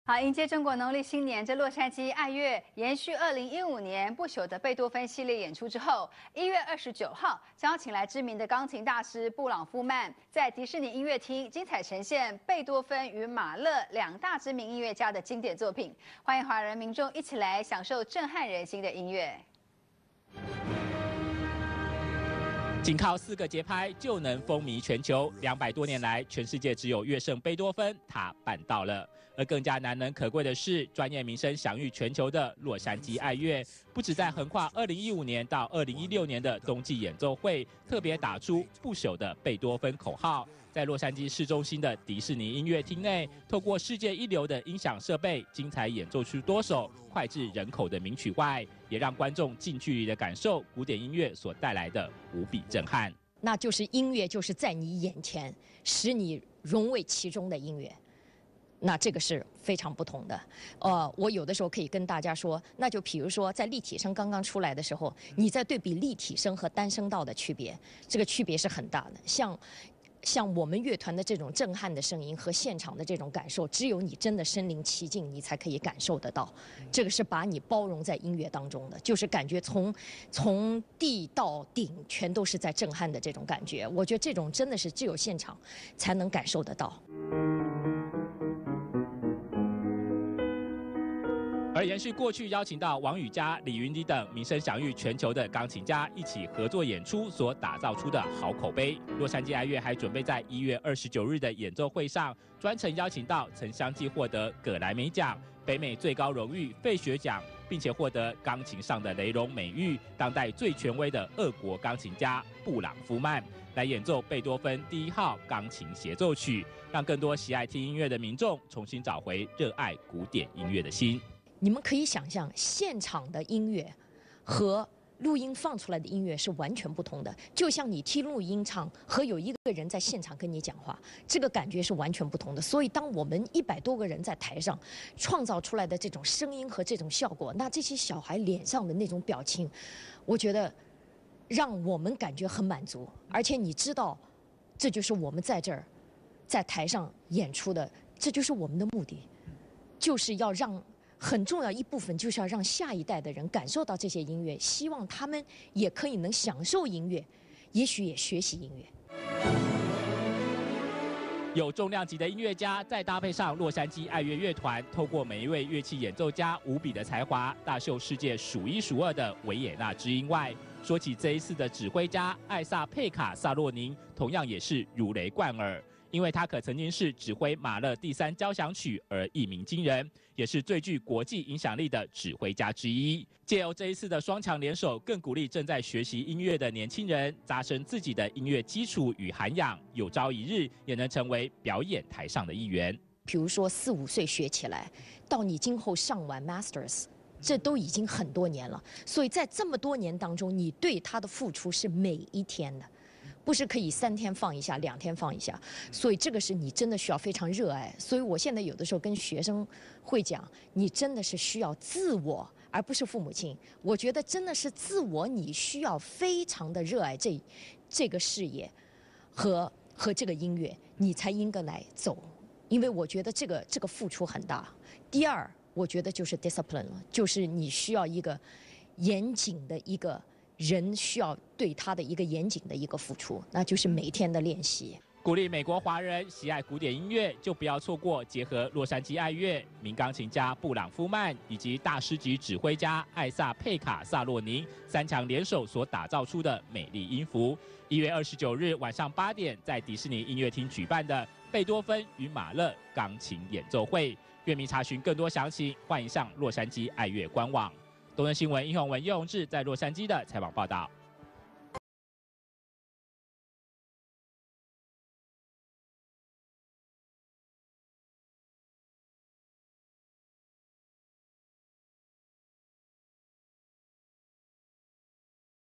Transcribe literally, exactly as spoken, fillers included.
好，迎接中国农历新年，这洛杉矶爱乐延续二零一五年不朽的贝多芬系列演出之后，一月二十九号将请来知名的钢琴大师布朗夫曼，在迪士尼音乐厅精彩呈现贝多芬与马勒两大知名音乐家的经典作品。欢迎华人民众一起来享受震撼人心的音乐。 仅靠四个节拍就能风靡全球，两百多年来，全世界只有乐圣贝多芬他办到了。而更加难能可贵的是，专业名声享誉全球的洛杉矶爱乐，不止在横跨二零一五年到二零一六年的冬季演奏会，特别打出不朽的贝多芬口号，在洛杉矶市中心的迪士尼音乐厅内，透过世界一流的音响设备，精彩演奏出多首脍炙人口的名曲外，也让观众近距离的感受古典音乐所带来的无比震撼。 那就是音乐，就是在你眼前，使你融为其中的音乐。 那这个是非常不同的，呃，我有的时候可以跟大家说，那就比如说在立体声刚刚出来的时候，你在对比立体声和单声道的区别，这个区别是很大的。像像我们乐团的这种震撼的声音和现场的这种感受，只有你真的身临其境，你才可以感受得到。这个是把你包容在音乐当中的，就是感觉从从地到顶全都是在震撼的这种感觉。我觉得这种真的是只有现场才能感受得到。 而延续过去邀请到王羽佳、李云迪等名声享誉全球的钢琴家一起合作演出所打造出的好口碑，洛杉矶爱乐还准备在一月二十九日的演奏会上，专程邀请到曾相继获得葛莱美奖、北美最高荣誉费雪奖，并且获得钢琴上的雷龙美誉、当代最权威的俄国钢琴家布朗夫曼，来演奏贝多芬第一号钢琴协奏曲，让更多喜爱听音乐的民众重新找回热爱古典音乐的心。 你们可以想象，现场的音乐和录音放出来的音乐是完全不同的。就像你听录音唱和有一个人在现场跟你讲话，这个感觉是完全不同的。所以，当我们一百多个人在台上创造出来的这种声音和这种效果，那这些小孩脸上的那种表情，我觉得让我们感觉很满足。而且你知道，这就是我们在这儿在台上演出的，这就是我们的目的，就是要让。 很重要一部分就是要让下一代的人感受到这些音乐，希望他们也可以能享受音乐，也许也学习音乐。 有重量级的音乐家，再搭配上洛杉矶爱乐乐团，透过每一位乐器演奏家无比的才华，大秀世界数一数二的维也纳之音外，说起这一次的指挥家艾萨佩卡萨洛宁，同样也是如雷贯耳。 因为他可曾经是指挥马勒第三交响曲而一鸣惊人，也是最具国际影响力的指挥家之一。借由这一次的双强联手，更鼓励正在学习音乐的年轻人，扎深自己的音乐基础与涵养，有朝一日也能成为表演台上的一员。 比如说四五岁学起来，到你今后上完 Masters。 这都已经很多年了，所以在这么多年当中，你对他的付出是每一天的，不是可以三天放一下，两天放一下。所以这个是你真的需要非常热爱。所以我现在有的时候跟学生会讲，你真的是需要自我，而不是父母亲。我觉得真的是自我，你需要非常的热爱这这个事业和和这个音乐，你才应该来走。因为我觉得这个这个付出很大。第二。 我觉得就是 discipline 了，就是你需要一个严谨的一个人需要对他的一个严谨的一个付出，那就是每天的练习。 鼓励美国华人喜爱古典音乐，就不要错过结合洛杉矶爱乐、名钢琴家布朗夫曼以及大师级指挥家艾萨佩卡萨洛宁三强联手所打造出的美丽音符。一月二十九日晚上八点，在迪士尼音乐厅举办的贝多芬与马勒钢琴演奏会。 乐迷查询更多详情，欢迎上洛杉矶爱乐官网。东森新闻殷宏文、叶宏志在洛杉矶的采访报道。